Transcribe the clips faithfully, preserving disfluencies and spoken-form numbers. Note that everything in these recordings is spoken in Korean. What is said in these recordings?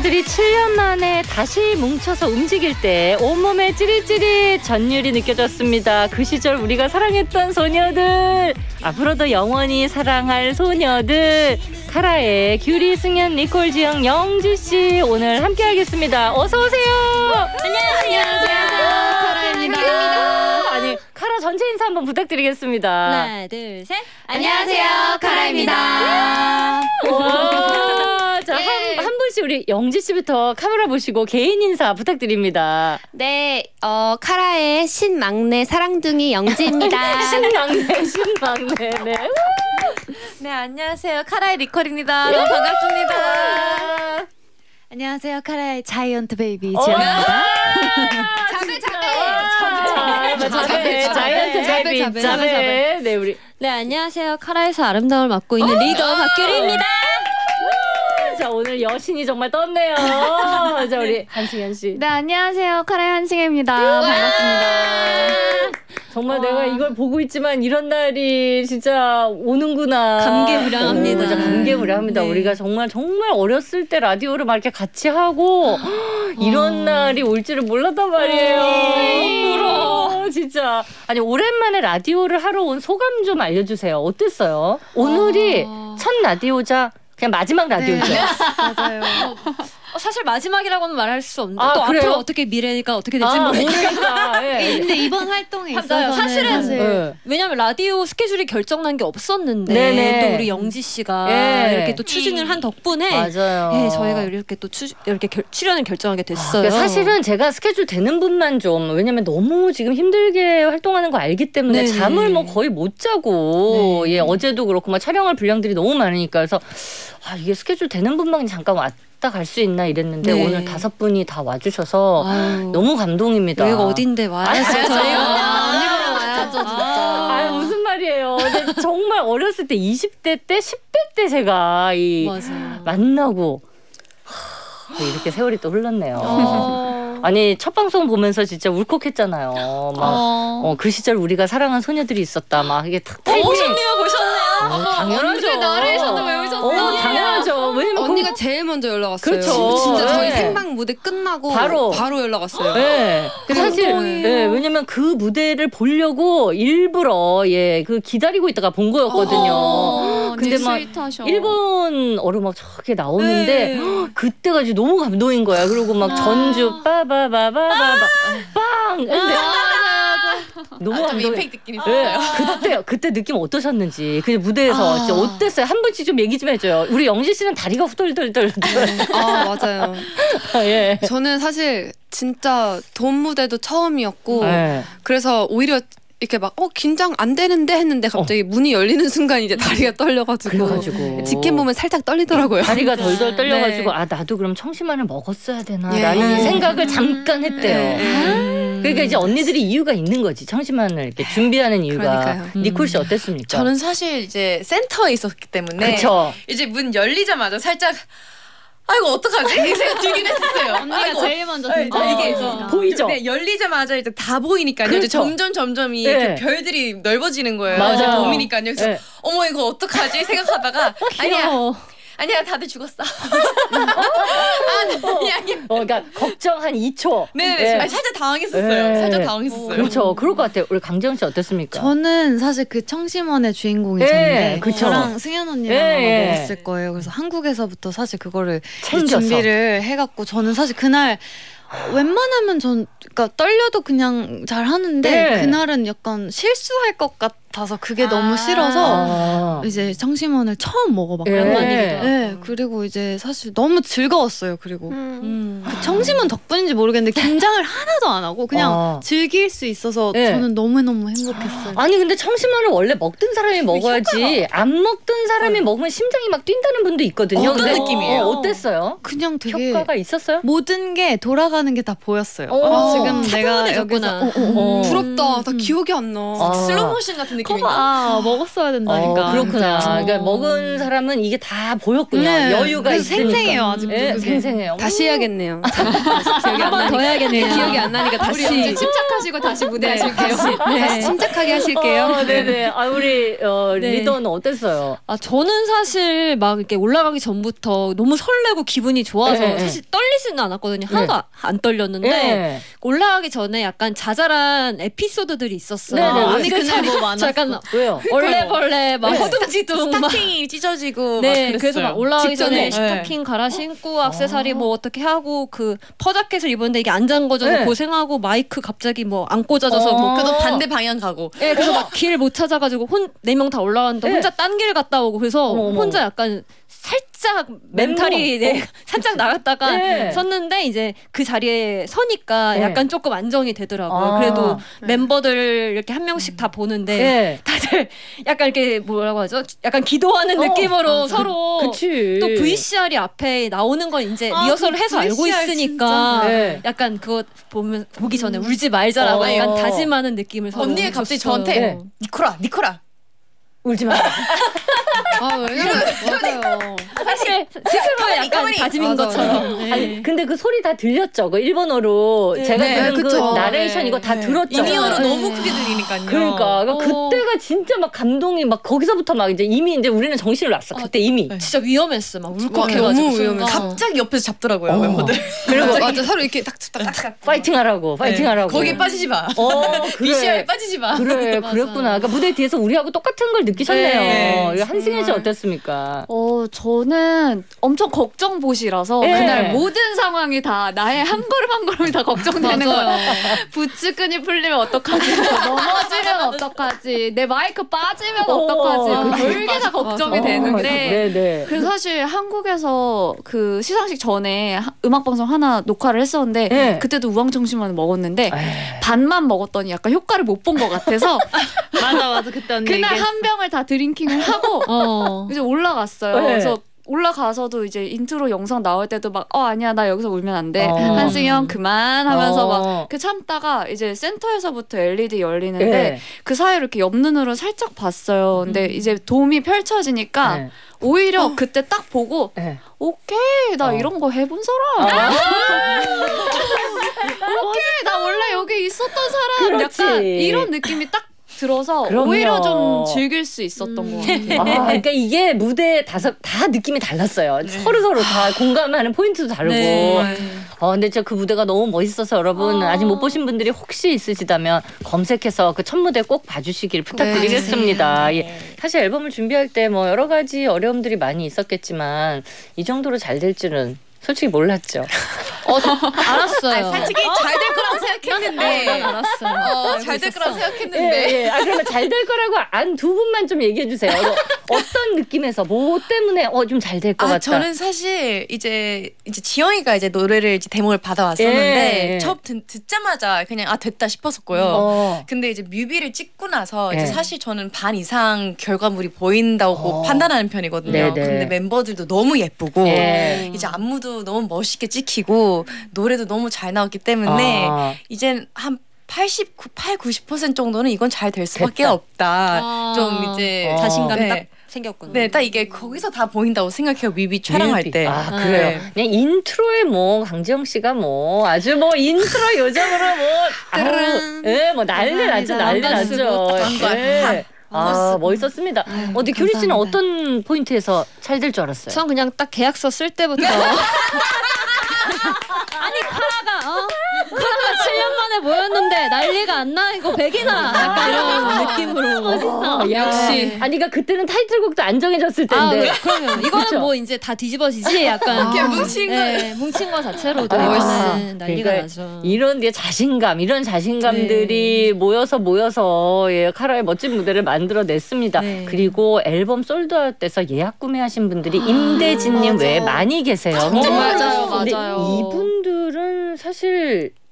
소녀들이 칠 년 만에 다시 뭉쳐서 움직일 때 온몸에 찌릿찌릿 전율이 느껴졌습니다. 그 시절 우리가 사랑했던 소녀들, 앞으로도 영원히 사랑할 소녀들, 카라의 규리, 승현, 니콜, 지영, 영지씨 오늘 함께하겠습니다. 어서오세요. 안녕하세요. 카라입니다. 아니, 카라 전체 인사 한번 부탁드리겠습니다. 하나, 둘, 셋. 안녕하세요, 카라입니다. 와, 자, 한, 한 분씩 우리 영지 씨부터 카메라 보시고 개인 인사 부탁드립니다. 네, 어, 카라의 신막내 사랑둥이 영지입니다. 신막내, 신막내. 네. 네, 안녕하세요. 카라의 니콜입니다. 너무 반갑습니다. 안녕하세요. 카라의 자이언트 베이비 지영입니다. 자매, 자매, 자매, 자이언트 베이비, 자매, 자매. 네, 우리. 네, 안녕하세요. 카라에서 아름다움을 맡고 있는 리더 박규리입니다. 자, 오늘 여신이 정말 떴네요. 자, 우리 한승현 씨. 네, 안녕하세요. 카라의 한승혜입니다. 반갑습니다. 정말 내가 이걸 보고 있지만 이런 날이 진짜 오는구나. 감개무량합니다. 오, 진짜 감개무량합니다. 네. 우리가 정말 정말 어렸을 때 라디오를 막 이렇게 같이 하고 이런 날이 올지를 몰랐단 말이에요. 울어. 진짜. 아니, 오랜만에 라디오를 하러 온 소감 좀 알려주세요. 어땠어요? 오늘이 첫 라디오자 그냥 마지막 라디오죠. 네. 맞아요. 어, 사실 마지막이라고는 말할 수 없는데 아, 또 그래요? 앞으로 어떻게 미래가 어떻게 될지 아, 모르니까. 모르니까. 예. 근데 이번 활동에 맞아요. 있어서는 사실은 사실 네. 왜냐면 라디오 스케줄이 결정난 게 없었는데 네네. 또 우리 영지 씨가 예. 이렇게 또 추진을 한 덕분에 맞아요. 예, 저희가 이렇게 또 추, 이렇게 결, 출연을 결정하게 됐어요. 그러니까 사실은 제가 스케줄 되는 분만 좀, 왜냐면 너무 지금 힘들게 활동하는 거 알기 때문에 네네. 잠을 뭐 거의 못 자고 네. 예, 어제도 그렇고 막 촬영할 분량들이 너무 많으니까 그래서 아, 이게 스케줄 되는 분만 잠깐 왔다 갈 수 있나 이랬는데 네. 오늘 다섯 분이 다 와주셔서 아유, 너무 감동입니다. 여기가 어딘데 와야죠. 저희가. 언니랑 와야죠, 진짜. 아, 무슨 말이에요. 근데 정말 어렸을 때 이십 대 때, 십 대 때 제가 이 맞아요. 만나고 하, 이렇게 세월이 또 흘렀네요. 어. 아니, 첫 방송 보면서 진짜 울컥했잖아요. 막 어. 어, 그 시절 우리가 사랑한 소녀들이 있었다. 막 이게 탁 타이밍. 오셨네요, 보셨네요. 어, 당연하죠. 언제 나레이션을 외우셨어요? 어, 당연하죠. 왜냐면 언니가 그, 제일 먼저 연락 왔어요. 그렇죠. 진짜 저희 네. 생방 무대 끝나고 바로. 바로, 연락 왔어요. 네. 근데 사실 감동이에요. 네, 왜냐면 그 무대를 보려고 일부러 예, 그 기다리고 있다가 본 거였거든요. 어, 근데 막 일본어로 막 저렇게 나오는데 네. 헉, 그때가 진짜 너무 감동인 거야. 그리고 막 전주 빠바바바바바 빵. 근데 너무 좀 감동이. 임팩트 있긴 있어요. 네, 그때 그때 느낌 어떠셨는지 그 무대에서 진짜 어땠어요? 한 분씩 좀 얘기 좀 해줘요. 우리 영지 씨는 다리가 후덜덜덜. 아, 맞아요. 예. 저는 사실 진짜 돈 무대도 처음이었고 네. 그래서 오히려 이렇게 막 어 긴장 안 되는데 했는데 갑자기 문이 열리는 순간 이제 다리가 떨려가지고 그래가지고 직캠 보면 살짝 떨리더라고요. 다리가 덜덜 떨려가지고 네. 아 나도 그럼 청심환을 먹었어야 되나 예. 라는 음. 생각을 잠깐 했대요. 네. 그러니까 이제 언니들이 이유가 있는 거지. 청심환을 이렇게 준비하는 이유가. 그러니까요. 니콜 씨 어땠습니까? 저는 사실 이제 센터에 있었기 때문에 그쵸. 이제 문 열리자마자 살짝 아이고 어떡하지? 이 생각 들긴 했었어요. 언니가 아이고, 제일 먼저 네, 진짜 이게 어. 보이죠? 네, 열리자마자 일단 다 보이니까요. 그렇죠. 이제 점점 점점 이 네. 그 별들이 넓어지는 거예요. 맞아요. 이제 봄이니까요. 그래서 네. 어머 이거 어떡하지 생각하다가 아니야 아니야 다들 죽었어. 아니 아니. 어, 그러니까 걱정 한 이 초. 네네. 네. 아니, 살짝 당황했었어요. 네. 살짝 당황했었어요. 그렇죠. 그럴 것 같아요. 우리 강재원 씨 어땠습니까? 저는 사실 그 청심원의 주인공이 예, 저인데 그쵸. 저랑 승현 언니랑 예, 예. 먹었을 거예요. 그래서 한국에서부터 사실 그거를 챙겨서. 준비를 해갖고 저는 사실 그날 웬만하면 전 그러니까 떨려도 그냥 잘 하는데 네. 그날은 약간 실수할 것 같아서 그게 너무 아. 싫어서 아. 이제 청심원을 처음 먹어봤거든요. 예. 네. 네, 그리고 이제 사실 너무 즐거웠어요. 그리고 음. 그 청심원 덕분인지 모르겠는데 긴장을 하나도 안 하고 그냥 아. 즐길 수 있어서 네. 저는 너무너무 행복했어요. 아니 근데 청심환을 원래 먹던 사람이 먹어야지 안 먹던 사람이 먹으면 심장이 막 뛴다는 분도 있거든요. 어떤 근데 느낌이에요? 어, 어땠어요? 그냥 되게 효과가 있었어요? 모든 게 돌아가는 게 다 보였어요. 오. 아, 지금 내가 차분해졌구나. 여기서 어, 어, 어. 어. 부럽다. 나 음. 기억이 안 나. 아. 슬로모션 같은 느낌이었어요. 먹어봐 먹었어야 된다니까. 어, 그렇구나. 진짜. 그러니까 먹은 사람은 이게 다 보였구나. 네. 여유가 그래서 있으니까. 생생해요, 아직도 예, 그게. 생생해요. 다시 해야겠네요. 기억이 한 안 번 더 나니까. 해야겠네요. 기억이 안 나니까 우리 다시 이제 침착하시고 다시 무대 하실게요. 다시 침착하게 하실게요. 어, 네네. 아, 우리 어, 네. 리더는 어땠어요? 아 저는 사실 막 이렇게 올라가기 전부터 너무 설레고 기분이 좋아서 네, 네. 사실 떨리지는 않았거든요. 하나도 네. 안 떨렸는데 네. 올라가기 전에 약간 자잘한 에피소드들이 있었어요. 네, 네. 아니 그날 뭐 많았어. 약간 왜요? 얼레벌레 막 허둥지둥 막 스타킹이 찢어지고 네, 막 그래서 막 올라가기 직전에. 전에 스타킹 갈아 신고 악세사리 뭐 어떻게 하고 그 퍼자켓을 입었는데 이게 안 잠궈져서 네. 고생하고 마이크 갑자기 뭐 안 꽂아져서 어. 뭐 그래도 반대 방향 가고 네, 그래서 막 길 못 찾아가지고 혼 네 명 다 올라왔는데 네. 혼자 딴 길 갔다 오고 그래서 어머, 어머. 혼자 약간 살짝 멘탈이 멘붕. 네, 살짝 나갔다가 네. 섰는데 이제 그 자리에 서니까 네. 약간 조금 안정이 되더라고요. 아. 그래도 멤버들 이렇게 한 명씩 다 보는데 네. 다들 약간 이렇게 뭐라고 하죠? 약간 기도하는 어, 느낌으로 서로 그치. 또 브이씨알이 앞에 나오는 건 이제 아, 리허설을 그 해서 알고 브이씨알 있으니까 진짜. 네. 약간 그거 보면 보기 전에 울지 말자라고 어. 약간 다짐하는 느낌을 서로 언니가 갑자기 줬어요. 저한테 네. 니코라 니코라 울지 마. 아 왜냐면 맞아요. 사실 스스로 약간 가만히. 다짐인 맞아, 것처럼. 네. 아니, 근데 그 소리 다 들렸죠. 그 일본어로 제가 네, 들은 그 그쵸. 나레이션 네, 이거 다 네. 들었죠. 인이어로 네. 너무 크게 들리니까요. 그러니까, 그러니까 어. 그때가 진짜 막 감동이 막 거기서부터 막 이제 이미 이제 우리는 정신을 놨어. 그때 이미. 진짜 위험했어. 막 와, 울컥해가지고. 너무 위험해. 순간. 갑자기 옆에서 잡더라고요 어. 멤버들. 그리고 맞아 서로 이렇게 딱딱딱 파이팅 하라고. 파이팅 하라고. 거기에 빠지지 마. 어, 그래. 비씨알에 빠지지 마. 그래, 맞아. 그랬구나. 그러니까 무대 뒤에서 우리하고 똑같은 걸 느끼셨네요. 네, 이거 한승현 씨 어땠습니까? 어 저는 엄청 걱정 보시라서 예. 그날 모든 상황이 다 나의 한 걸음 한 걸음이 다 걱정되는 거예요. 맞아요. 부츠끈이 풀리면 어떡하지? 넘어지면 어떡하지? 내 마이크 빠지면 어, 어떡하지? 그치. 별게 다 걱정이 어, 되는데 네네. 그래서 사실 한국에서 그 시상식 전에 하- 음악 방송 하나 녹화를 했었는데 네. 그때도 우황청심환을 먹었는데 에이. 반만 먹었더니 약간 효과를 못 본 것 같아서 맞아 맞아 그때 언니 그날 얘기했어. 한 병을 다 드링킹을 하고 어. 이제 올라갔어요. 네. 그래서 올라가서도 이제 인트로 영상 나올 때도 막 어 아니야 나 여기서 울면 안 돼. 어. 한승현 그만 하면서 어. 막 그 참다가 이제 센터에서부터 엘이디 열리는데 네. 그 사이로 이렇게 옆 눈으로 살짝 봤어요. 근데 이제 도움이 펼쳐지니까 네. 오히려 그때 딱 보고 네. 오케이 나 어. 이런 거 해본 사람. 오케이 나 원래 여기 있었던 사람. 그렇지. 약간 이런 느낌이 딱 들어서 그럼요. 오히려 좀 즐길 수 있었던 것 같아요. 아, 그러니까 이게 무대 다섯 다 느낌이 달랐어요. 서로 서로 다 공감하는 포인트도 다르고. 네. 어, 근데 진짜 그 무대가 너무 멋있어서 여러분 어. 아직 못 보신 분들이 혹시 있으시다면 검색해서 그 첫 무대 꼭 봐주시길 부탁드리겠습니다. 네. 예. 사실 앨범을 준비할 때 뭐 여러 가지 어려움들이 많이 있었겠지만 이 정도로 잘 될 줄은 솔직히 몰랐죠. 어, 알았어요. 솔직히 잘 될 거라고 난 생각했는데. 알았어요. 어, 잘 될 거라고 예, 생각했는데. 예. 아, 그러면 잘 될 거라고 안 두 분만 좀 얘기해 주세요. 어, 어떤 느낌에서 뭐 때문에 어, 좀 잘 될 것 아, 같다. 저는 사실 이제 이제 지영이가 이제 노래를 이제 데모를 받아왔었는데 예. 처음 듣, 듣자마자 그냥 아 됐다 싶었었고요. 어. 근데 이제 뮤비를 찍고 나서 예. 이제 사실 저는 반 이상 결과물이 보인다고 어. 판단하는 편이거든요. 네네. 근데 멤버들도 너무 예쁘고 예. 이제 안무도 너무 멋있게 찍히고 노래도 너무 잘 나왔기 때문에 아. 이젠 한 팔십구, 팔, 구십 퍼센트 정도는 이건 잘 될 수밖에 됐다. 없다. 아. 좀 이제 어. 자신감이 네. 딱 생겼군요. 네, 딱 이게 거기서 다 보인다고 생각해요. 뮤비 촬영할 뮤비. 때. 아, 네. 그래요. 그냥 인트로에 뭐 강지영 씨가 뭐 아주 뭐 인트로 요정으로 뭐 아우, 예, 뭐 난리 났죠. 난리 감사합니다. 났죠. 한 거야, 예. 한. 아, 멋있었습니다. 어디 규리 씨는 감사합니다. 어떤 포인트에서 잘 될 줄 알았어요? 전 그냥 딱 계약서 쓸 때부터 아니 카라가 어? 카라가 칠 년 만에 모였는데 난리가 안 나 이거 백이나 약간 이런 느낌으로 멋있어. 아, 역시. 아니, 그러니까 그때는 타이틀곡도 안 정해졌을 아, 텐데. 그- 그러면 이거는 그쵸? 뭐 이제 다 뒤집어지지 약간 그냥 뭉친 거. 네, 뭉친 거 자체로도 아, 이거는 난리가 그러니까 나죠. 이런 게 자신감, 이런 자신감들이 모여서 모여서 예, 카라의 멋진 무대를 만들어냈습니다. 네. 그리고 앨범 솔드아웃돼서 예약 구매하신 분들이 임대진님 맞아. 외에 많이 계세요. 맞아요, 근데 맞아요. 이분들은 사실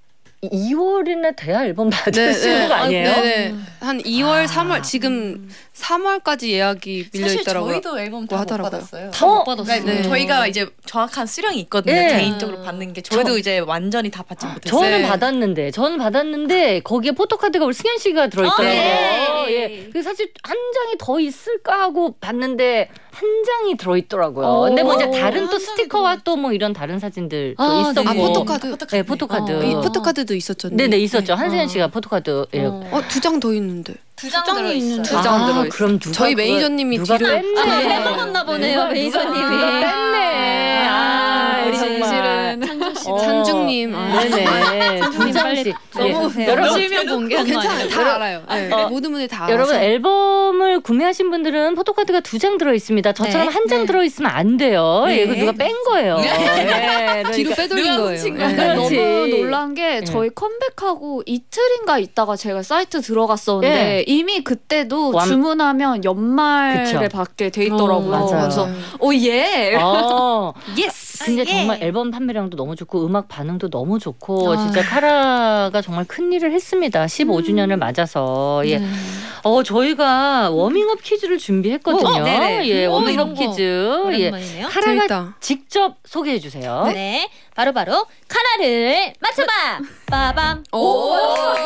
이월이나 돼야 앨범 네, 받으시는 네. 거 아니에요? 네, 네. 한 이월, 아. 삼월 지금 삼월까지 예약이 밀려 사실 있더라고요. 저희도 앨범 다 못 하더라고요. 받았어요. 다 못 어? 받았어요. 그러니까 네. 저희가 이제 정확한 수량이 있거든요. 네. 개인적으로 받는 게 저희도 저- 이제 완전히 다 받지 못했어요. 저는 네. 받았는데 저는 받았는데 거기에 포토카드가 우리 승현 씨가 들어있더라고요. 아, 네. 예. 그래서 사실 한 장이 더 있을까 하고 봤는데 한 장이 들어있더라고요. 오. 근데 뭐 이제 다른 또 한 스티커와 또 뭐 이런 다른 사진들도 아, 있었고. 네. 아, 포토카드. 네, 포토카드. 어. 이 포토카드도 있었죠. 네네 있었죠. 한세현 어. 씨가 포토카드. 예. 어. 어, 두 장 더 있는데. 두 장 장이 들어있어요. 있는데. 두 장 아, 들어있어요. 그럼 누가 저희 그걸- 매니저님이 누가 뒤를 뺐네. 아, 해먹었나 보네요, 누가- 매니저님이. 누가 뺐네. 아, 우리 정말. 실은 찬준 씨. 어. 찬중님. 아. 네네. 두 장씩. 예. 여러분 실명 공개 어, 괜찮아요. 다 알아요. 네. 어. 모든 분들이 다 여러분 알아서. 앨범을 구매하신 분들은 포토카드가 두 장 들어 있습니다. 저처럼 네. 한 장 네. 들어 있으면 안 돼요. 네. 이거 누가 뺀 거예요. 네. 뒤로 그러니까 빼돌린 누가 거예요. 훔친 네. 거야? 그렇지. 너무 놀란 게 네. 저희 컴백하고 이틀인가 있다가 제가 사이트 들어갔었는데 네. 이미 그때도 완- 주문하면 연말에 그쵸. 받게 돼 있더라고요. 어, 맞아요. 그래서 오 예. 어, 예스. 근데 예. 정말 앨범 판매량도 너무 좋고 음악 반응도 너무 좋고 아. 진짜 카라가 정말 큰 일을 했습니다. 십오 주년을 맞아서 예. 네. 어 저희가 워밍업 퀴즈를 준비했거든요. 어, 네네. 예, 오, 워밍업 이런 거 퀴즈. 예. 오랜만이네요. 카라가 재밌다. 직접 소개해 주세요. 네. 바로바로 카라를 맞춰봐. 빠밤. 오.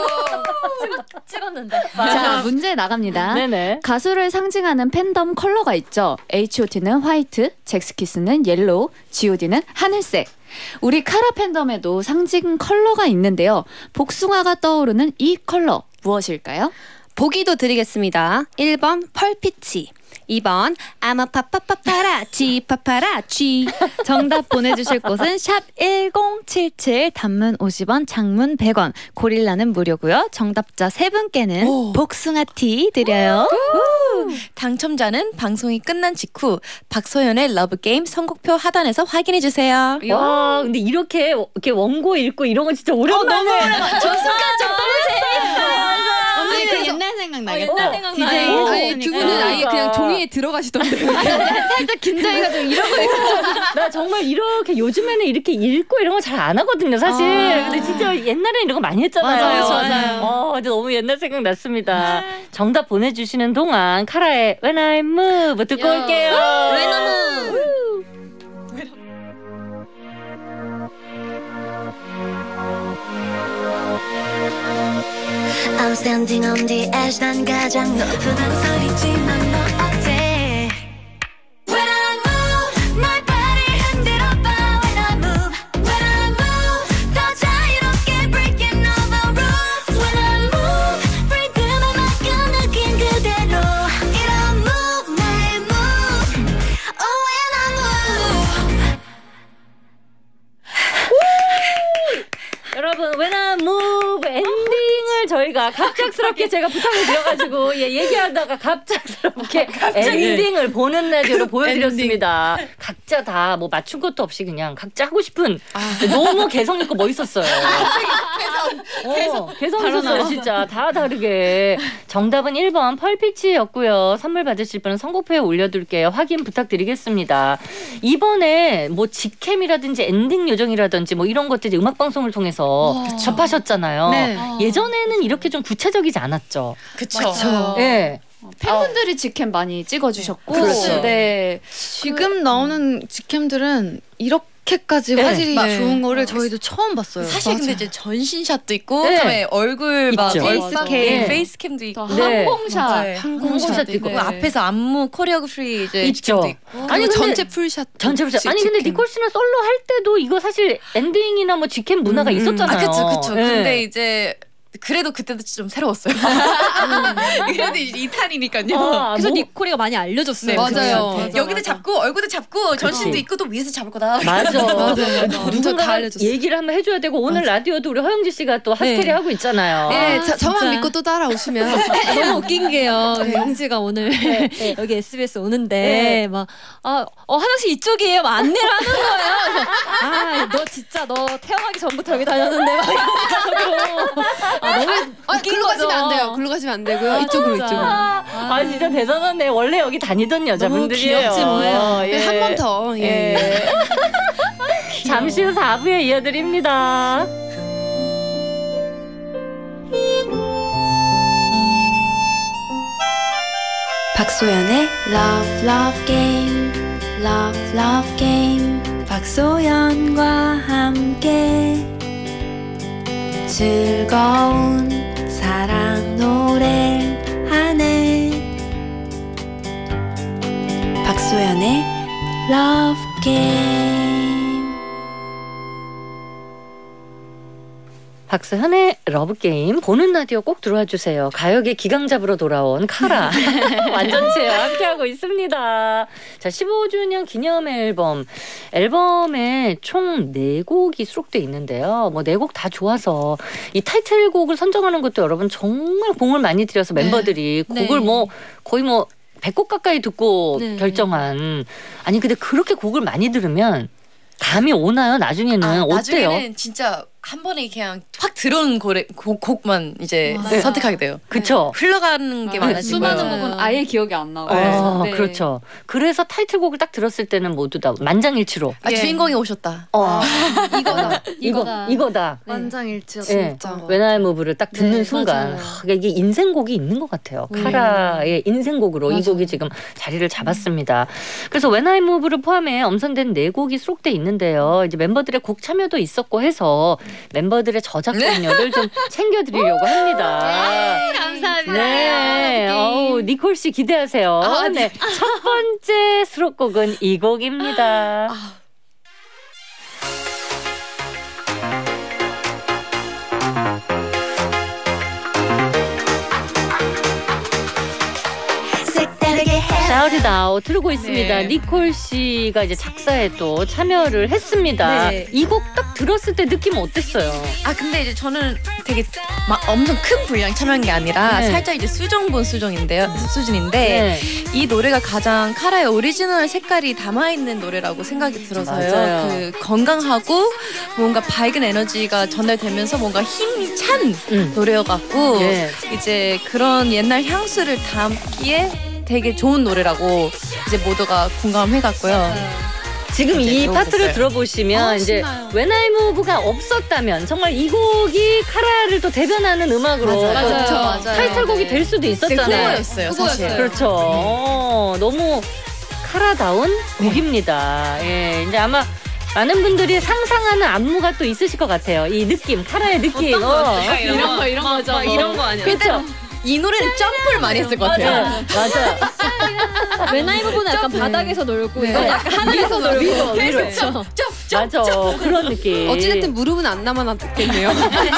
찍었는데. 자, 문제 나갑니다. 네네. 가수를 상징하는 팬덤 컬러가 있죠. 에이치 오 티는 화이트, 잭스키스는 옐로우, 지 오 디는 하늘색. 우리 카라 팬덤에도 상징 컬러가 있는데요. 복숭아가 떠오르는 이 컬러 무엇일까요? 보기도 드리겠습니다. 일 번 펄피치, 이 번 아마 파파파파라치 파파라치. 정답 보내주실 곳은 샵 일공칠칠, 단문 오십 원, 장문 백 원, 고릴라는 무료고요. 정답자 세 분께는 오. 복숭아티 드려요. 당첨자는 방송이 끝난 직후 박소연의 러브게임 선곡표 하단에서 확인해 주세요. 와, 근데 이렇게 이렇게 원고 읽고 이런 거 진짜 오랜만에. 저 순간 좀 언니 그 그래서 옛날 생각나게. 옛날 어, 생각나요. 디제이 어, 아니 두 분은 아예 그러니까. 그냥 종이에 들어가시던데. 살짝 긴장해가지고 이러고 나 정말 이렇게 요즘에는 이렇게 읽고 이런 거 잘 안 하거든요, 사실. 아. 근데 진짜 옛날에 이런 거 많이 했잖아요. 맞아요, 맞아요. 어, 근데 너무 옛날 생각 났습니다. 정답 보내주시는 동안 카라의 When I Move 듣고 야. 올게요. When I Move. I'm standing on the edge 난 가장 높은 한 소리지만 너 어때 When I move 날 발이 흔들어봐 When I move When I move 더 자유롭게 breaking all the rules When I move 리듬을 맡겨 느낀 그대로 이런 move 나의 move Oh when I move 여러분 When I Move 엔딩을 저희가 갑작스럽게 제가 부탁을 드려가지고 예, 얘기하다가 갑작스럽게 엔딩을 보는 라디오로 보여드렸습니다. 각자 다 뭐 맞춘 것도 없이 그냥 각자 하고 싶은 너무 개성 있고 멋있었어요. 어, 개성 있었어요 진짜 다 다르게. 정답은 일 번 펄피치였고요. 선물 받으실 분은 선곡표에 올려둘게요. 확인 부탁드리겠습니다. 이번에 뭐 직캠이라든지 엔딩 요정이라든지 뭐 이런 것들이 음악방송을 통해서 접하셨잖아요. 네. 예전에는 이렇게 좀 구체적이지 않았죠. 그쵸. 예. 팬분들이 직캠 많이 찍어주셨고, 그렇죠. 네. 지금 나오는 직캠들은 이렇게까지 네. 화질이 네. 좋은 거를 저희도 처음 봤어요. 사실 근데 이제 전신샷도 있고 네. 그다음에 얼굴 막 있죠. 페이스캠, 네. 페이스캠도 있고 또 네. 항공샷. 네. 항공샷도 있고. 그리고 앞에서 안무 코리오그래피 이제 있죠. 직캠도 있고. 아니, 아니 근데- 전체 풀샷. 전체 부자. 아니 근데 직캠. 니콜 씨는 솔로 할 때도 이거 사실 엔딩이나 뭐 직캠 문화가 음, 음. 있었잖아요. 아 그쵸 그쵸. 예. 근데 이제 그래도 그때도 좀 새로웠어요. 그래도 이제 이 탄이니까요. 아, 그래서 뭐- 니코리가 많이 알려줬어요. 네, 맞아요. 저희한테. 맞아, 여기도 맞아. 잡고 얼굴도 잡고 전신도 그치. 있고 또 위에서 잡을 거다. 맞아. 맞아. 다 누군가 알려줬어요. 얘기를 한번 해줘야 되고 오늘 라디오도 우리 허영지 씨가 또 핫캐리 네. 하고 있잖아요. 네, 아, 자, 저만 진짜. 믿고 또 따라오시면 너무 웃긴 게요. 영지가 오늘 여기 에스비에스 오는데 네. 막 아, 어 화장실 이쪽이에요. 막 안내를 하는 거예요. 그래서 아, 너 진짜 너 태어나기 전부터 여기 다녔는데 막 이러고 아, 너무 아, 웃긴 글로 가시면 거죠. 안 돼요. 글로 가시면 안 되고요. 이쪽으로 진짜. 이쪽으로. 아, 아 진짜 대단하네. 원래 여기 다니던 여자분들이에요. 귀엽지 뭐예요. 예. 한 번 더. 예. 예. 잠시 후 사 부에 이어드립니다. 박소연의 Love Love Game Love Love Game 박소연과 함께 즐거운 사랑 노래하네 박소연의 Love Game 박소현의 러브게임 보는 라디오 꼭 들어와 주세요. 가요계 기강 잡으러 돌아온 카라 완전체와 함께하고 있습니다. 자, 십오 주년 기념 앨범 앨범에 총 네 곡이 수록돼 있는데요. 뭐 네 곡 다 좋아서 이 타이틀곡을 선정하는 것도 여러분 정말 공을 많이 들여서 멤버들이 네. 곡을 뭐 거의 뭐 백 곡 가까이 듣고 네. 결정한 아니 근데 그렇게 곡을 많이 들으면 감이 오나요? 나중에는 아, 어때요? 나중에는 진짜 한 번에 그냥 확 들어온 곡, 곡만 이제 맞아요. 선택하게 돼요. 그쵸? 흘러가는 게 아, 많아지고 수많은 곡은 아예 기억이 안 나고. 어, 네. 그렇죠. 그래서 타이틀곡을 딱 들었을 때는 모두 다 만장일치로. 아, 예. 주인공이 오셨다. 어, 이거다. 이거 이거다. 완장일치였어. 예. 진짜. When I Move를 딱 듣는 네, 순간 맞아요. 하, 이게 인생곡이 있는 것 같아요. 네. 카라의 인생곡으로 이 맞아요. 곡이 지금 자리를 잡았습니다. 그래서 When I Move를 포함해 엄선된 네 곡이 수록돼 있는데요. 이제 멤버들의 곡 참여도 있었고 해서 멤버들의 저작권료를 좀 챙겨드리려고 합니다. 감사합니다. 네, 어우, 니콜 씨 기대하세요. 아, 네, 첫 번째 수록곡은 이 곡입니다. 색다르게 해 Shout It Out 틀고 있습니다. 네. 니콜 씨가 이제 작사에 또 참여를 했습니다. 네. 이 곡 딱 들었을 때 느낌 어땠어요? 아 근데 이제 저는 되게 막 엄청 큰 분량 참여한 게 아니라 네. 살짝 이제 수정본 수정인데요 수준인데 네. 이 노래가 가장 카라의 오리지널 색깔이 담아 있는 노래라고 생각이 들어서요. 맞아요. 그 건강하고 뭔가 밝은 에너지가 전달되면서 뭔가 힘이 찬 음. 노래여갖고 네. 이제 그런 옛날 향수를 담기에 되게 좋은 노래라고 이제 모두가 공감해갔고요. 지금 이 너무 파트를 좋았어요. 들어보시면 아, 이제 신나요. When I Move가 없었다면 정말 이 곡이 카라를 또 대변하는 음악으로 맞아요. 또 맞아요. 맞아요. 타이틀곡이 될 수도 있었잖아요. 후보였어요, 사실. 그렇죠. 어, 너무 카라다운 곡입니다. 예, 이제 아마 많은 분들이 상상하는 안무가 또 있으실 것 같아요. 이 느낌, 카라의 느낌. 어. 이런 거 이런 거죠. 막 이런 거 아니야. 그렇죠. 이 노래는 점프를 많이 했을 것 같아요. 맞아요. 맞아요. 웬나이 부분은 약간 바닥에서 놀고 네. 이건 약간 하늘에서 놀고. 위로, 위로. 그렇죠. 맞아. 그런 느낌. 어찌됐든 무릎은 안 남아났겠네요.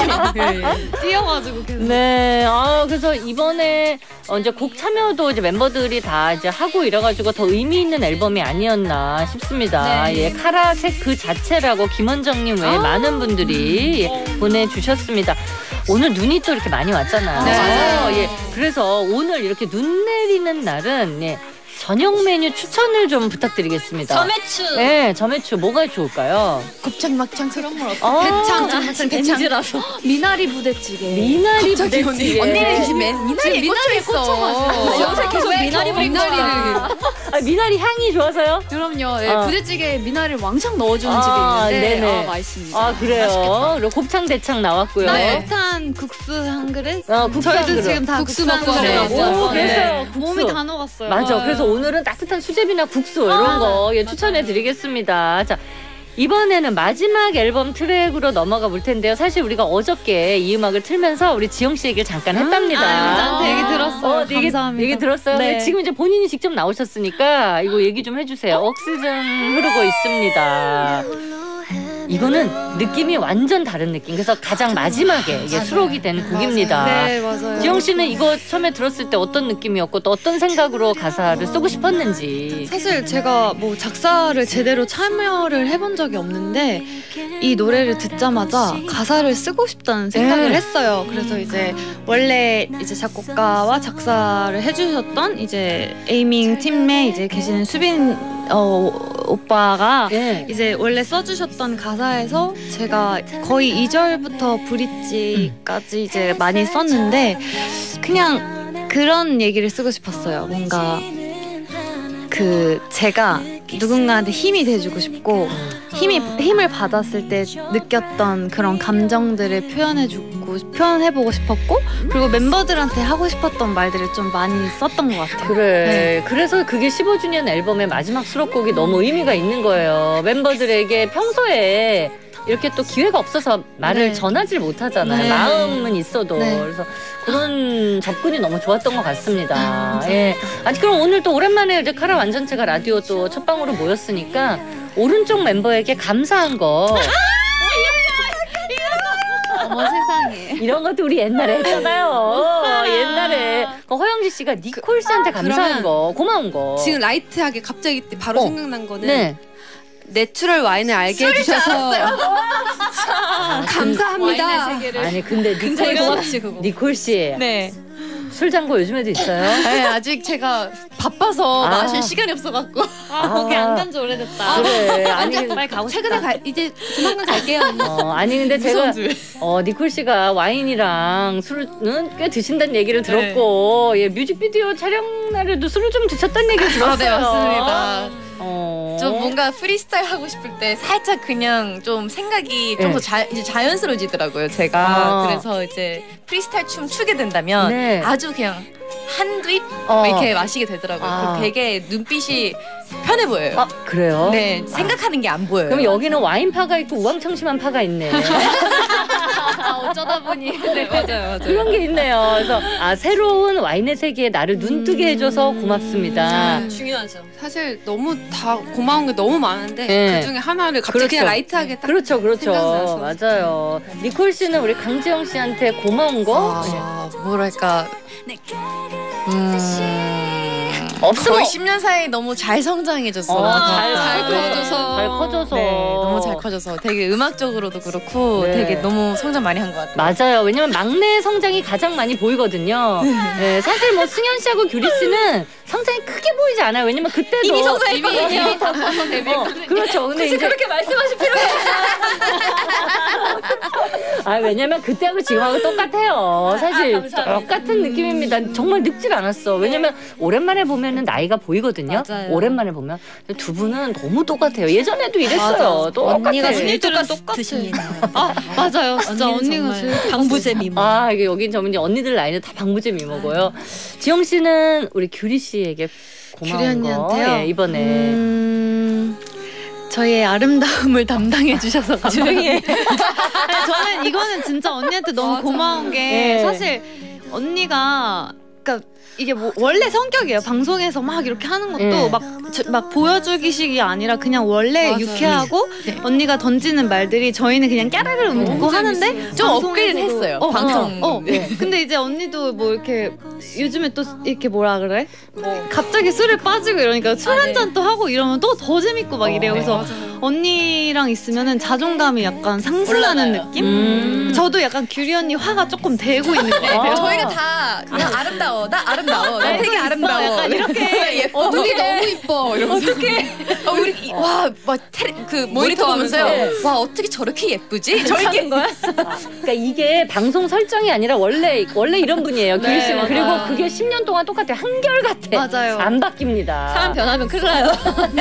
뛰어가지고 계속. 네, 아 그래서 이번에 어, 이제 곡 참여도 이제 멤버들이 다 이제 하고 이래가지고 더 의미 있는 앨범이 아니었나 싶습니다. 네. 예, 카라색 그 자체라고 김원정님 외에 많은 분들이 예, 보내주셨습니다. 오늘 눈이 또 이렇게 많이 왔잖아요. 네, 맞아요. 예, 그래서 오늘 이렇게 눈 내리는 날은 예, 저녁 메뉴 추천을 좀 부탁드리겠습니다. 점액추. 네, 점액추 뭐가 좋을까요? 곱창 막창 그런 걸 어떻게 어, 대창 막창 대창 미나리 부대찌개. 미나리 갑자기 부대찌개. 언니는 지금 맨 미나리에 꽂혀 있어. 요새 계속 미나리 먹는 미나리를 거야. 아, 미나리 향이 좋아서요? 그럼요. 예, 어. 부대찌개에 미나리를 왕창 넣어주는 아, 집이 있는데 네네. 아, 맛있습니다. 아 그래요. 그리고 곱창 대창 나왔고요. 네. 따뜻한 국수 한 그릇. 어, 국수 한 저희도 그릇. 지금 다 국수 국수 한 먹고 그릇 왔어요. 먹고 오, 왔어요. 그래서요. 국수. 몸이 다 녹았어요. 맞아. 그래서 오늘은 따뜻한 수제비나 국수 이런 거 예, 추천해 드리겠습니다. 자. 이번에는 마지막 앨범 트랙으로 넘어가 볼 텐데요. 사실 우리가 어저께 이 음악을 틀면서 우리 지영 씨 얘기를 잠깐 했답니다. 아, 저한테 얘기 들었어요. 어, 얘기, 감사합니다. 얘기 들었어요? 네. 근데 지금 이제 본인이 직접 나오셨으니까 이거 얘기 좀 해주세요. 억시즌 흐르고 있습니다. 이거는 느낌이 완전 다른 느낌. 그래서 가장 마지막에 이게 수록이 된 곡입니다. 네, 맞아요. 지영 씨는 이거 처음에 들었을 때 어떤 느낌이었고 또 어떤 생각으로 가사를 쓰고 싶었는지. 사실 제가 뭐 작사를 제대로 참여를 해본 적이 없는데 이 노래를 듣자마자 가사를 쓰고 싶다는 생각을 네. 했어요. 그래서 이제 원래 이제 작곡가와 작사를 해주셨던 이제 에이밍 팀에 이제 계시는 수빈 어, 오빠가 예. 이제 원래 써주셨던 가사에서 제가 거의 이 절부터 브릿지까지 이제 많이 썼는데 그냥 그런 얘기를 쓰고 싶었어요. 뭔가 그 제가 누군가한테 힘이 돼주고 싶고 힘이 힘을 받았을 때 느꼈던 그런 감정들을 표현해주고 표현해보고 싶었고 그리고 멤버들한테 하고 싶었던 말들을 좀 많이 썼던 것 같아요. 그래. 네. 그래서 그게 십오 주년 앨범의 마지막 수록곡이 너무 의미가 있는 거예요. 멤버들에게 평소에 이렇게 또 기회가 없어서 말을 네. 전하질 못하잖아요. 네. 마음은 있어도. 네. 그래서 그런 접근이 너무 좋았던 것 같습니다. 예. 아니 그럼 오늘 또 오랜만에 이제 카라 완전체가 라디오 또 첫 방으로 모였으니까 오른쪽 멤버에게 감사한 거 어머 세상에. 이런 것도 우리 옛날에 했잖아요. 옛날에 그 허영지 씨가 니콜 씨한테 감사한 그러면 거, 고마운 거. 지금 라이트하게 갑자기 바로 어. 생각난 거는 네. 내추럴 와인을 알게 해주셔서 아, 감사합니다. 아니 근데 니콜 씨, 니콜 씨, 네. 술 잔고 요즘에도 있어요? 네, 아직 제가 바빠서 아. 마실 시간이 없어갖고. 아, 거기 안 간 지 오래됐다. 그래. 아니, 빨리 가고 싶다. 최근에 가, 이제 조만간 갈게요. 어, 아니 근데 제가 어, 니콜 씨가 와인이랑 술은 꽤 드신다는 얘기를 들었고 예, 뮤직비디오 촬영 날에도 술을 좀 드셨다는 얘기를 들었어요. 아, 네, 맞습니다. 어. 좀 뭔가 프리스타일 하고 싶을 때 살짝 그냥 좀 생각이 좀 네. 더 자, 이제 자연스러워지더라고요, 제가. 아. 그래서 이제 프리스타일 춤 추게 된다면 네. 아주 그냥 한두 입 어. 이렇게 마시게 되더라고요. 아. 그럼 되게 눈빛이 편해 보여요. 아 그래요? 네, 생각하는 게 안 보여요. 그럼 여기는 와인파가 있고 우황청심한 파가 있네. 아, 어쩌다 보니. 네, 맞아요, 맞아요. 그런 게 있네요. 그래서 아 새로운 와인의 세계에 나를 눈뜨게 해줘서 고맙습니다. 중요하죠. 사실 너무 다 고마운 게 너무 많은데 네. 그 중에 하나를 갑자기 그렇죠. 그냥 라이트하게 딱 그렇죠, 그렇죠. 생각나서. 맞아요. 니콜 씨는 우리 강지영 씨한테 고마운 거 아, 뭐랄까. 음, 없으면 거의 십 년 사이 너무 잘 성장해줘서. 어, 잘, 잘 네. 커져서. 잘 커져서 네, 너무 잘 커져서 되게 음악적으로도 그렇고 네. 되게 너무 성장 많이 한 것 같아요. 맞아요. 왜냐면 막내 성장이 가장 많이 보이거든요. 네, 사실 뭐 승현 씨하고 규리 씨는 성장이 크게 보이지 않아요. 왜냐면 그때도 이미 성장했거든요. 이미, 이미 다 커서 데뷔했거든요. 그렇죠. 근데 이제 그렇게 말씀하실 필요가 아 왜냐면 그때하고 지금하고 똑같아요. 사실 감사합니다. 똑같은 느낌입니다. 정말 늙질 않았어. 왜냐면 오랜만에 보면은 나이가 보이거든요. 맞아요. 오랜만에 보면 근데 두 분은 너무 똑같아요. 예전에도 이랬어요. 똑같아. 언니가 언니들은 똑같으십니다. 아 맞아요. 진짜 언니가 제일 방부제 미모. 아 이게 여긴 전문 언니들 나이는 다 방부제 미모고요. 지영 씨는 우리 규리 씨에게 고마운 규리 언니한테요? 거 예, 이번에 음, 저희의 아름다움을 담당해 주셔서 감사해요. 저는 이거는 진짜 언니한테 너무 고마운 게 네. 사실 언니가 그러니까 이게 뭐 원래 성격이에요. 방송에서 막 이렇게 하는 것도 네. 막, 저- 막 보여주기식이 아니라 그냥 원래 맞아요. 유쾌하고 언니가 던지는 말들이 저희는 그냥 까르르 웃고 하는데 좀 방송에서도- 업그레이드 했어요. 어, 방송. 어, 어. 네. 근데 이제 언니도 뭐 이렇게 요즘에 또 이렇게 뭐라 그래? 갑자기 술에 빠지고 이러니까 술 한 잔 또 하고 이러면 또 더 재밌고 막 이래요. 그래서 언니랑 있으면은 자존감이 약간 상승하는 느낌? 음. 저도 약간 규리 언니 화가 조금 되고 있는 것 같아요. 아. 저희가 다 그냥 아름다워. 나 아름다워. 나 되게 아름다워. 약간 이렇게 예뻐. 어떻게 너무 이뻐. 이러면서. 어떻게? 어, 우리 이- 와, 막 테레, 그 모니터 보면서요. 네. 와, 어떻게 저렇게 예쁘지? 저렇게 거야? 그러니까 이게 방송 설정이 아니라 원래 원래 이런 분이에요. 규리 씨는 맞아요. 그리고 그게 십 년 동안 똑같아. 한결 같아. 맞아요. 안 바뀝니다. 사람 변하면 큰일 나요.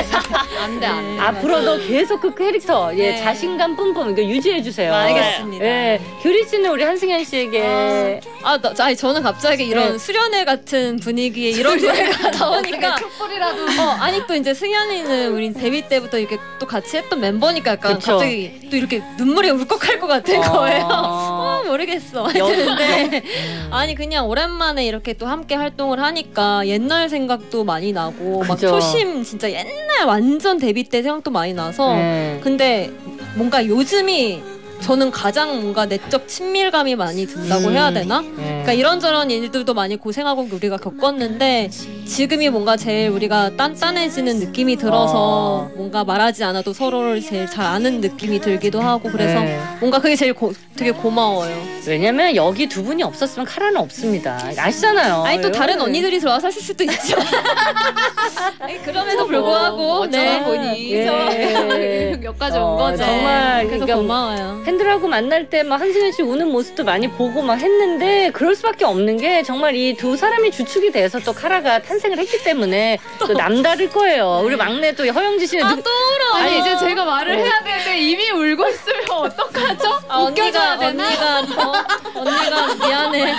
안돼 안돼. 앞으로도 계속 그 캐릭터 예, 네. 자신감 뿜뿜 이거 유지해 주세요. 알겠습니다. 예, 규리 씨는 우리 한승현 씨에게 아, 나, 아니 저는 갑자기 이런 네. 수련회 같은 분위기에 이런 노래가 나오니까 촛불이라도. 어, 아니 또 이제 승현이는 우리 데뷔 때부터 이렇게 또 같이 했던 멤버니까 약간 그쵸. 갑자기 또 이렇게 눈물이 울컥할 것 같은 거예요. 어, 모르겠어. 근데 아니 그냥 오랜만에 이렇게 또 함께 활동을 하니까 옛날 생각도 많이 나고 막 그죠. 초심 진짜 옛날 완전 데뷔 때 생각도 많이 나서 네. 근데 뭔가 요즘이 저는 가장 뭔가 내적 친밀감이 많이 든다고 음. 해야 되나? 예. 그러니까 이런저런 일들도 많이 고생하고 우리가 겪었는데 지금이 뭔가 제일 우리가 단단해지는 느낌이 들어서 어. 뭔가 말하지 않아도 서로를 제일 잘 아는 느낌이 들기도 하고 그래서 네. 뭔가 그게 제일 고, 되게 고마워요. 왜냐면 여기 두 분이 없었으면 카라는 없습니다. 아시잖아요. 아니 또 다른 예. 언니들이 들어와서 했을 수도 있죠. 그럼에도 불구하고 네. 보니 예. 여기까지 온 어, 거죠. 정말 그래서 그러니까 고마워요. 팬들하고 만날 때 막 한승현 씨 우는 모습도 많이 보고 막 했는데 그럴 수밖에 없는 게 정말 이 두 사람이 주축이 돼서 또 카라가 탄생을 했기 때문에 또 남다를 거예요. 우리 막내 또 허영지 씨는 아, 느- 또 울어. 아니, 아니, 이제 제가 말을 해야 되는데 이미 울고 있으면 어떡하죠? 아, 웃겨줘야 언니가 되나? 언니가 어, 언니가 미안해.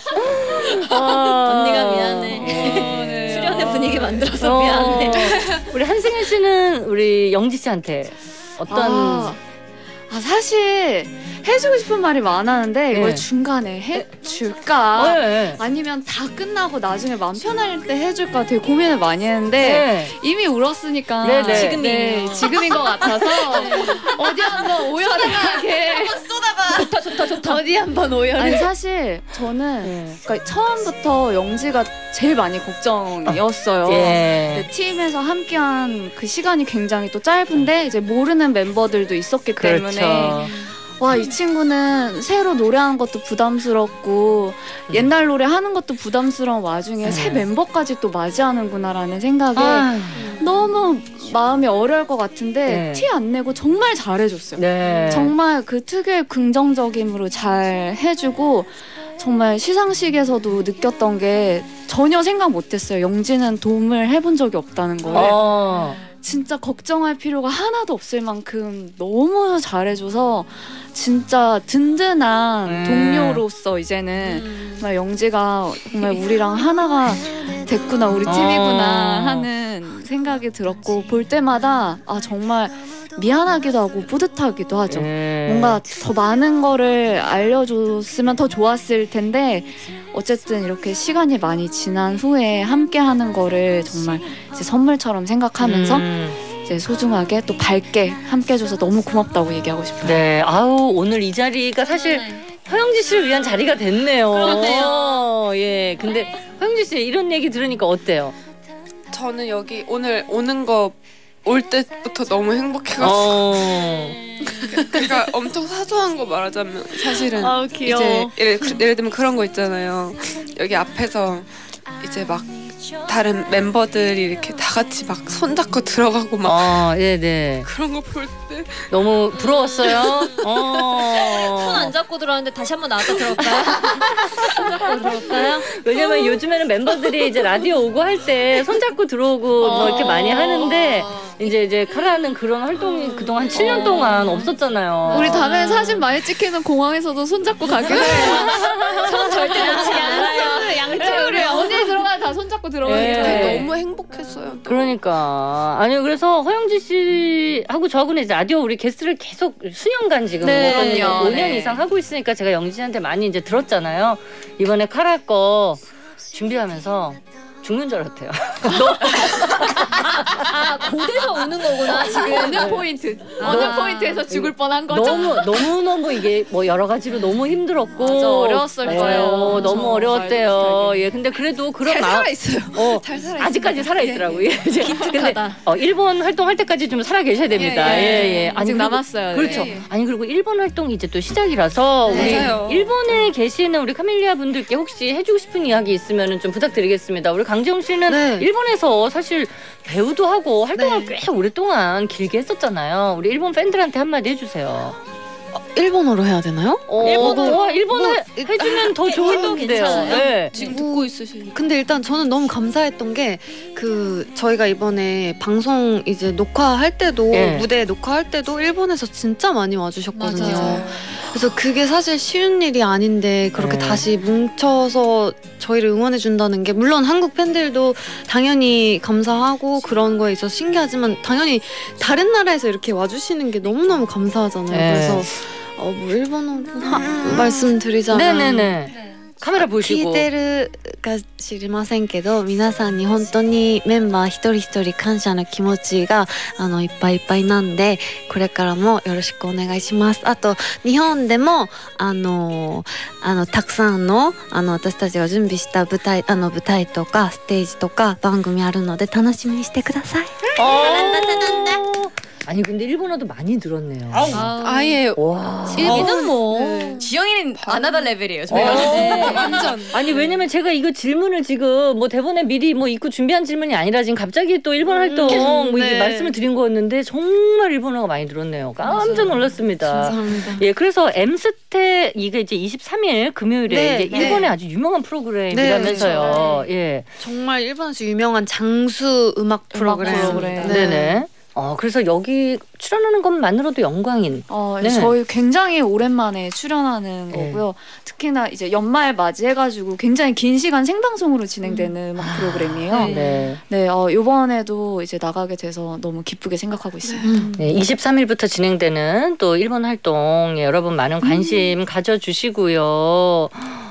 아, 언니가 미안해. 어, 네. 수련의 분위기 만들어서 어, 미안해. 우리 한승현 씨는 우리 영지 씨한테 어떤 아, 아, 사실 해주고 싶은 말이 많았는데 이걸 네. 중간에 해줄까? 어, 네. 아니면 다 끝나고 나중에 마음 편할 때 해줄까 되게 고민을 많이 했는데 네. 이미 울었으니까 네, 네. 지금이 네, 지금인 것 같아서 어디 한번 오열하게 좋다 좋다 좋다. 어디 한번 오열. 아니 사실 저는 네. 그러니까 처음부터 영지가 제일 많이 걱정이었어요. 예. 근데 팀에서 함께한 그 시간이 굉장히 또 짧은데 이제 모르는 멤버들도 있었기 때문에 그렇죠. 와, 이 친구는 새로 노래하는 것도 부담스럽고 옛날 노래 하는 것도 부담스러운 와중에 네. 새 멤버까지 또 맞이하는구나라는 생각에 아, 너무 마음이 어려울 것 같은데 네. 티 안 내고 정말 잘해줬어요. 네. 정말 그 특유의 긍정적임으로 잘 해주고 정말 시상식에서도 느꼈던 게 전혀 생각 못했어요. 영지는 도움을 해본 적이 없다는 거를. 어. 진짜 걱정할 필요가 하나도 없을 만큼 너무 잘해줘서 진짜 든든한 음. 동료로서 이제는 정말 영지가 정말 우리랑 하나가 됐구나, 우리 팀이구나 어. 하는 생각이 들었고 볼 때마다 아 정말 미안하기도 하고 뿌듯하기도 하죠. 예. 뭔가 더 많은 거를 알려줬으면 더 좋았을 텐데 어쨌든 이렇게 시간이 많이 지난 후에 함께 하는 거를 정말 이제 선물처럼 생각하면서 음. 이제 소중하게 또 밝게 함께 해줘서 너무 고맙다고 얘기하고 싶어요. 네, 아우 오늘 이 자리가 사실 허영지 씨를 위한 자리가 됐네요. 그러네요. 예, 근데 허영지 씨 이런 얘기 들으니까 어때요? 저는 여기 오늘 오는 거 올 때부터 너무 행복해가지고 어, 그러니까 엄청 사소한 거 말하자면 사실은 아우 귀여워. 이제 예를, 예를 들면 그런 거 있잖아요. 여기 앞에서 이제 막 다른 멤버들이 이렇게 다 같이 막 손잡고 들어가고 막 어, 네, 네. 그런 거 볼 때 너무 부러웠어요. 어. 손 안 잡고 들어왔는데 다시 한번 나왔다 들어올까요? 손 잡고 들어올까요? 왜냐면 요즘에는 멤버들이 이제 라디오 오고 할 때 손잡고 들어오고 뭐 이렇게 많이 하는데 이제 이제 카라는 그런 활동이 그동안 한 칠 년 동안 없었잖아요. 우리 다음에 사진 많이 찍히는 공항에서도 손잡고 가기로 해요. 손 절대 놓지 않아요. 우리 어디 들어가야 다 손잡고 들어가기로 예. 해요. 너무 행복했어요. 또. 그러니까 아니 그래서 허영지 씨하고 저하고는 이제 라디오 우리 게스트를 계속 수년간 지금 네, 오 년, 그럼요. 오 년 네. 이상 하고 있으니까 제가 영지 씨한테 많이 이제 들었잖아요. 이번에 카라 거 준비하면서 죽는 줄 알았대요. 아 고대서 우는 거구나 지금. 어느 포인트, 어느 아. 포인트에서 죽을 뻔한 거죠? 너무 너무 너무 이게 뭐 여러 가지로 너무 힘들었고 맞아, 어려웠을 어, 거예요. 너무 맞아, 어려웠대요. 말도 예, 근데 그래도 그런 잘 마음 살아있어요. 어, 잘 살아있어요. 아직까지 살아있더라고요. 예, 이제 근데 어, 일본 활동할 때까지 좀 살아 계셔야 됩니다. 예, 예, 예. 예. 아직 그리고- 남았어요. 네. 그렇죠. 네. 아니 그리고 일본 활동이 이제 또 시작이라서 우리 맞아요. 일본에 계시는 우리 카멜리아 분들께 혹시 해주고 싶은 이야기 있으면 좀 부탁드리겠습니다. 우리 강재홍 씨는 네. 일본에서 사실 배우도 하고 활동을 네. 꽤 오랫동안 길게 했었잖아요. 우리 일본 팬들한테 한마디 해주세요. 일본어로 해야 되나요? 어, 일본어. 와, 일본어 뭐, 해- 해주면 더 좋은데요. 괜찮아요? 네. 지금 듣고 있으시니까. 근데 일단 저는 너무 감사했던 게 그 저희가 이번에 방송 이제 녹화할 때도 예. 무대 녹화할 때도 일본에서 진짜 많이 와주셨거든요. 맞아요. 그래서 그게 사실 쉬운 일이 아닌데 그렇게 네. 다시 뭉쳐서 저희를 응원해 준다는 게 물론 한국 팬들도 당연히 감사하고 그런 거에 있어서 신기하지만 당연히 다른 나라에서 이렇게 와주시는 게 너무너무 감사하잖아요. 네. 그래서 어, 뭐 일본어 하- 말씀드리자면 네네네. 카메라 聞 보시고. いてるか知りませんけど皆さんに本当にメンバー一人一人感謝の気持ちがあのいっぱいいっぱいなんでこれからもよろしくお願いします。あと日本でもあのあのたくさんのあの私たちが準備した舞台あの舞台とかステージとか番組あるので楽しみにしてください。 어. 아니 근데 일본어도 많이 늘었네요. 아예 와. 얘는 뭐 네. 지영이는 아나다 레벨이에요. 저희가. 어. 완전 아니 왜냐면 제가 이거 질문을 지금 뭐 대본에 미리 뭐 읽고 준비한 질문이 아니라 지금 갑자기 또 일본 활동 뭐 이게 네. 말씀을 드린 거였는데 정말 일본어가 많이 늘었네요. 깜짝 놀랐습니다. 감사합니다. 예, 그래서 엠스테 이게 이제 이십삼 일 금요일에 네, 이제 네. 일본의 아주 유명한 프로그램이라면서요. 예. 정말 일본에서 유명한 장수 음악 프로그램. 프로그램. 네. 네. 어, 그래서 여기 출연하는 것만으로도 영광인. 어, 네. 저희 굉장히 오랜만에 출연하는 네. 거고요. 특히나 이제 연말 맞이해가지고 굉장히 긴 시간 생방송으로 진행되는 음악 프로그램이에요. 네. 네, 어, 이번에도 이제 나가게 돼서 너무 기쁘게 생각하고 있습니다. 네, 이십삼 일부터 진행되는 또 일본 활동 예, 여러분 많은 관심 가져주시고요.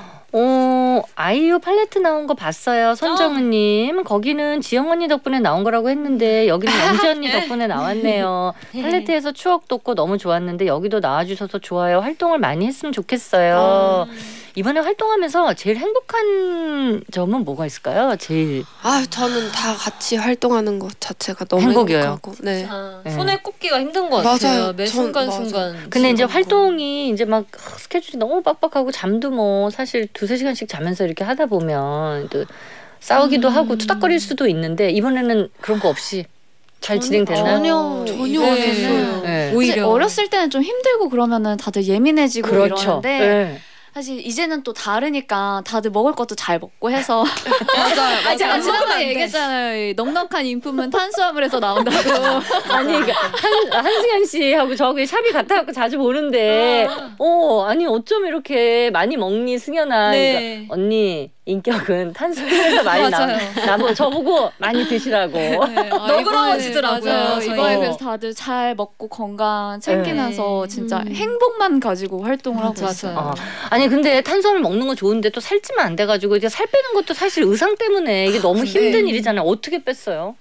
어, 아이유 팔레트 나온 거 봤어요. 손정은님. 거기는 지영 언니 덕분에 나온 거라고 했는데 여기는 영지 언니 덕분에 나왔네요. 팔레트에서 추억 돋고 너무 좋았는데 여기도 나와주셔서 좋아요. 활동을 많이 했으면 좋겠어요. 이번에 활동하면서 제일 행복한 점은 뭐가 있을까요? 제일 아 저는 다 같이 활동하는 것 자체가 너무 행복이에요. 행복하고 네. 아, 네. 손에 꼽기가 힘든 것 같아요. 맞아요. 매 전- 순간 맞아요. 순간. 근데 이제 즐거운 활동이 이제 막 스케줄이 너무 빡빡하고 잠도 뭐 사실 두세 시간씩 자면서 이렇게 하다 보면 또 싸우기도 하고 투닥거릴 수도 있는데 이번에는 그런 거 없이 잘 진행됐나요? 전혀 전혀 네. 없었어요. 네. 사실 오히려. 어렸을 때는 좀 힘들고 그러면은 다들 예민해지고 그렇죠. 이러는데 네. 사실 이제는 또 다르니까 다들 먹을 것도 잘 먹고 해서 맞아요. 아, 제가 맞아요. 지난번에 얘기했잖아요. 이 넉넉한 인품은 탄수화물에서 나온다고. 아니 그러니까 한 한승현 씨하고 저하고 샵이 같아갖고 자주 보는데 어 아니 어쩜 이렇게 많이 먹니 승현아. 네. 그러니까 언니 인격은 탄수화물에서 많이 나 맞아요. 나보 저보고 많이 드시라고. 너그러워지더라고요, 맞아요. 저희. 이번에 어. 그래서 다들 잘 먹고 건강 챙기면서 네. 진짜 음. 행복만 가지고 활동을 하고 맞아요. 있어요. 어. 아니 근데 탄수화물 먹는 거 좋은데 또 살찌면 안 돼가지고 이게 살 빼는 것도 사실 의상 때문에 이게 너무 힘든 일이잖아요. 어떻게 뺐어요?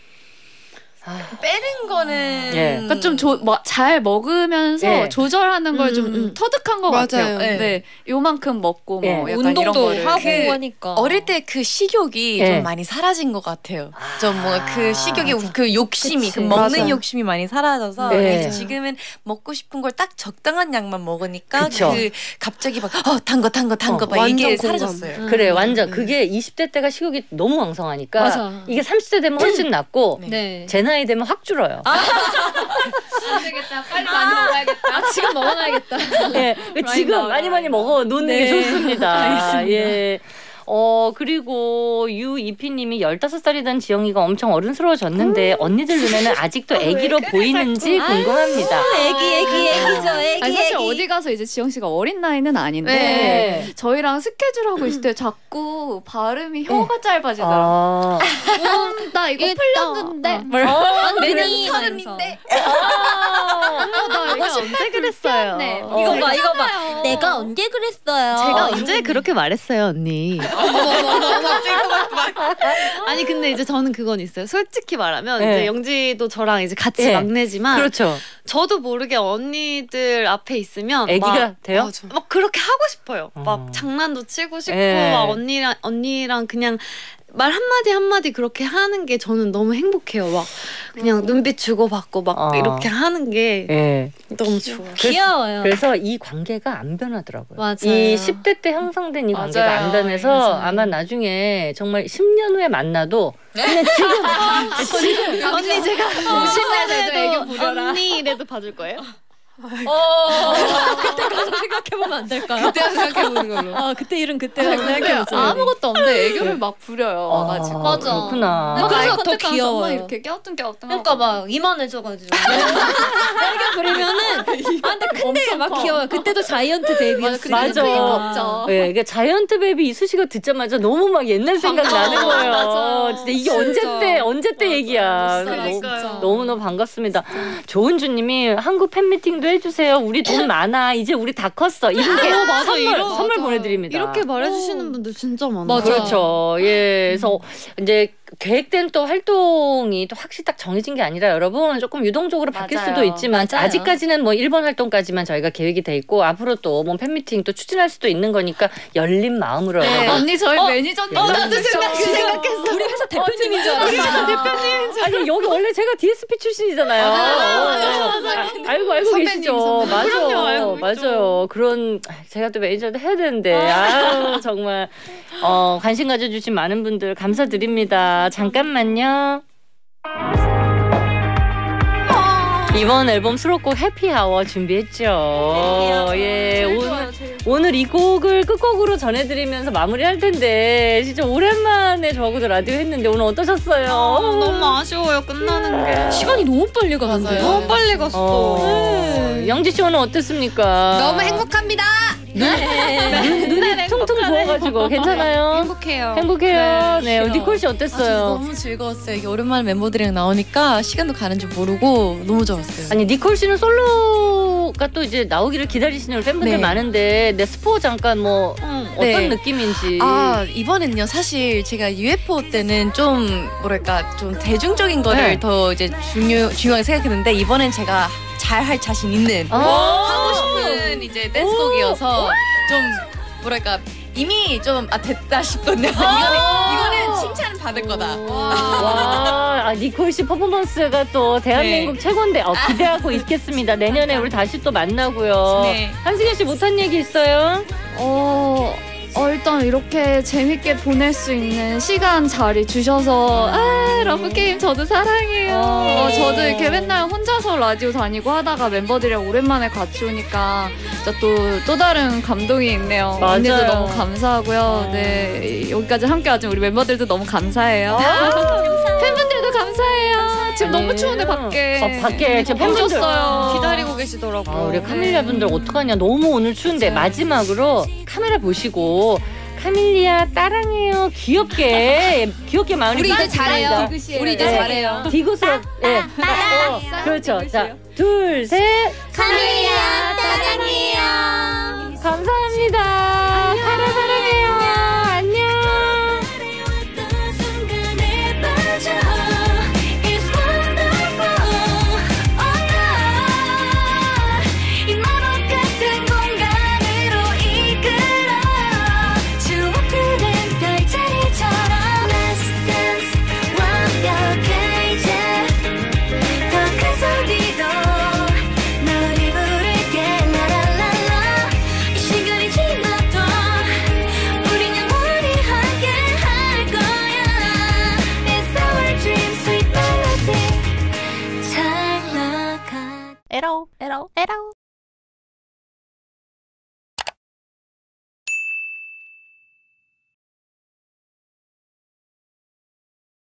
아, 빼는 거는 예. 그러니까 좀 잘 먹으면서 예. 조절하는 걸 좀 음, 음. 터득한 것 맞아요. 같아요. 네. 네, 요만큼 먹고 뭐 예. 약간 이런 운동도 거를. 하고 네. 하니까. 어릴 때 그 식욕이 예. 좀 많이 사라진 것 같아요. 좀 뭔가 아, 그 식욕이 그 욕심이 그치. 그 먹는 맞아. 욕심이 많이 사라져서 네. 그래서 지금은 먹고 싶은 걸 딱 적당한 양만 먹으니까 그쵸. 그 갑자기 막어단 거 단 거 단 거 막 어, 이게 완전 공감. 사라졌어요. 그래 완전 그게 이십 대 때가 식욕이 너무 왕성하니까 맞아. 이게 삼십 대 되면 훨씬 낫고 네. 네. 제 나이 되면 확 줄어요. 안 되겠다. 빨리 많이 먹어야겠다. 아, 지금 먹어놔야겠다. 예, 지금 나와요, 많이 많이 라인 먹어 놓는 게 네. 좋습니다. 알겠습니다. 예. 어 그리고 유이피님이 열다섯 살이 된 지영이가 엄청 어른스러워졌는데 언니들 눈에는 아직도 아기로 보이는지 궁금합니다. 애기 애기 애기죠. 애기 아니, 사실 애기. 어디 가서 이제 지영 씨가 어린 나이는 아닌데 네. 저희랑 스케줄 하고 있을 때 자꾸 발음이 혀가 짧아지더라고요. 아, 음, 나 이거 풀렸는데. 아, 언니 서른인데. 아, 나 이거 언제 그랬어요? 네. 이거 봐 이거 봐. 내가 언제 그랬어요? 제가 언제 그렇게 말했어요, 언니? 아니 근데 이제 저는 그건 있어요. 솔직히 말하면 네. 이제 영지도 저랑 이제 같이 네. 막내지만 그렇죠. 저도 모르게 언니들 앞에 있으면 아기가 막, 돼요? 맞아. 막 그렇게 하고 싶어요. 어. 막 장난도 치고 싶고 네. 막 언니랑 언니랑 그냥 말 한마디 한마디 그렇게 하는 게 저는 너무 행복해요. 막 그냥 눈빛 주고받고 막 어. 이렇게 하는 게 예. 너무 좋아요. 귀여워요. 그래서 이 관계가 안 변하더라고요. 맞아요. 이 십 대 때 형성된 이 관계가 맞아요. 안 변해서 맞아요. 아마 나중에 정말 십 년 후에 만나도 그냥 지금 언니 제가 오십 살 돼도 애교 부려라. 언니 이래도 봐줄 거예요? 어. 그때 가서 생각해보면 안 될까요? 그때 생각해보는 걸로. 아 그때 일은 그때 생각해보자. 아무것도 없는데 애교를 막 부려요. 아, 와가지고. 맞아. 그렇구나. 네, 그래서 더 컨택하면서 귀여워요. 막 이렇게 깨우뚱깨우뚱. 그러니까 막 이만해져가지고 애교 부리면은 아 근데 큰데 막 귀여워요. 그때도 자이언트 베이비였어요. 맞아. 크기가 없죠. 예, 이게 자이언트 베이비 이수 씨가 듣자마자 너무 막 옛날 생각 나는 거예요. 맞아. 진짜 이게 언제 때 언제 때 얘기야. 그러니까요. 너무너무 반갑습니다. 조은주님이 한국 팬미팅도 해주세요. 우리 돈 많아. 이제 우리 다 컸어. 이렇게 어, 맞아. 선물, 이런- 선물 맞아. 보내드립니다. 이렇게 말해주시는 분들 진짜 많아요. 맞아. 그렇죠. 예, 그래서 이제 계획된 또 활동이 또 확실히 딱 정해진 게 아니라 여러분 조금 유동적으로 바뀔 맞아요. 수도 있지만 맞아요. 아직까지는 뭐 일본 활동까지만 저희가 계획이 돼 있고 앞으로 또 뭐 팬미팅 또 추진할 수도 있는 거니까 열린 마음으로 네. 여러분. 언니 저희 매니저님. 어, 나도 생각 그 생각했어. 우리 회사 대표님인 줄 우리 알았어. 회사 대표님. 아니 여기 원래 제가 디에스피 출신이잖아요. 어, 아, 알고 알고 계시죠. 맞아. 그럼요, 알고 맞아요. 그런 제가 또 매니저도 해야 되는데. 아유 정말 어, 관심 가져주신 많은 분들 감사드립니다. 잠깐만요. 이번 앨범 수록곡 해피아워 준비했죠. 예, 오늘 오늘 이 곡을 끝곡으로 전해드리면서 마무리할 텐데 진짜 오랜만에 저하고도 라디오 했는데 오늘 어떠셨어요? 너무 아쉬워요 끝나는 게. 시간이 너무 빨리 가는데요. 너무 빨리 갔어. 어, 영지 씨 오늘 어땠습니까? 너무 행복합니다. 눈, 눈이 퉁퉁 부어가지고 괜찮아요? 행복해요. 행복해요. 네, 니콜 씨 아, 저도 어땠어요? 너무 즐거웠어요. 이게 오랜만에 멤버들이랑 나오니까 시간도 가는 줄 모르고 너무 좋았어요. 아니 니콜 씨는 솔로가 또 이제 나오기를 기다리시는 우리 팬분들 네. 많은데 내 스포 잠깐 뭐 어떤 네. 느낌인지. 아 이번엔요 사실 제가 유에프오 때는 좀 뭐랄까 좀 대중적인 거를 네. 더 이제 중요 중요하게 생각했는데 이번엔 제가 잘 할 자신 있는 아. 하고 싶은 이제 댄스곡이어서 좀 뭐랄까 이미 좀 아 됐다 싶거든요. 이거는 이거는 칭찬 받을 거다. 와, 아, 니콜 씨 퍼포먼스가 또 대한민국 최고인데 어, 기대하고 있겠습니다. 내년에 우리 다시 또 만나고요. 네. 한승현 씨 못한 얘기 있어요? 어, 어, 일단 이렇게 재밌게 보낼 수 있는 시간 자리 주셔서 아, 러브게임 저도 사랑해요. 어. 어, 저도 이렇게 맨날 혼자서 라디오 다니고 하다가 멤버들이랑 오랜만에 같이 오니까 진짜 또, 또 다른 감동이 있네요. 맞아요. 언니도 너무 감사하고요. 네, 여기까지 함께 와준 우리 멤버들도 너무 감사해요. 팬분들도 감사해요. 지금 너무 추운데 밖에. 어, 밖에 지금 팬분들 팬분들 기다리고 계시더라고요. 아, 우리 카밀리아 분들 어떡하냐. 너무 오늘 추운데 마지막으로 카메라 보시고 카밀리아 따랑해요. 귀엽게 귀엽게 마무리 우리 이제 부탁드립니다. 잘해요. 우리 이제 잘해요. 디귿으로 예. 어, 그렇죠. 자, 둘, 셋. 카밀리아 따랑해요. 감사합니다. 카라 사랑해요. 안녕. 어떤 순간에 빠져 It's wonderful Oh yeah 이 마법 같은 공간으로 이끌어 추억들은 별자리처럼 Let's dance 완벽해 이제 더 큰 소리로 너를 부를게 라라라라 이 시간이 지나도 우린 영원히 함께 할 거야 It's our dream sweet melody 잘 나가 에라오 에라오 에라오.